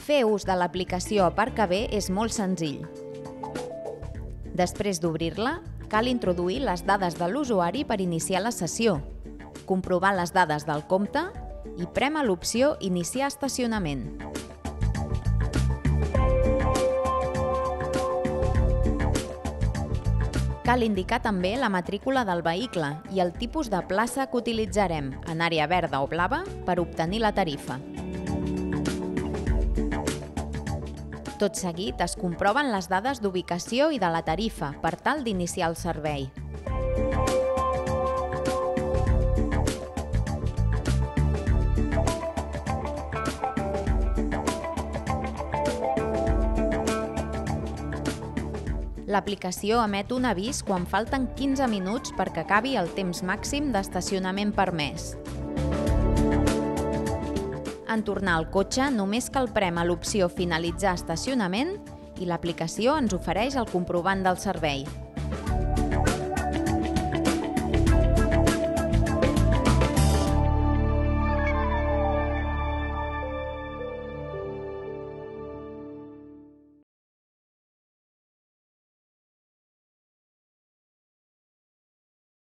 Fer ús de l'aplicació Aparcabé és molt senzill. Després d'obrir-la, cal introduir les dades de l'usuari per iniciar la sessió, comprovar les dades del compte i prémer l'opció Iniciar estacionament. Cal indicar també la matrícula del vehicle i el tipus de plaça que utilitzarem, en àrea verda o blava, per obtenir la tarifa. Tot seguit es comproven les dades d'ubicació i de la tarifa per tal d'iniciar el servei. L'aplicació emet un avís quan falten 15 minuts perquè acabi el temps màxim d'estacionament permès. En tornar al cotxe, només cal prémer l'opció Finalitzar estacionament i l'aplicació ens ofereix el comprovant del servei.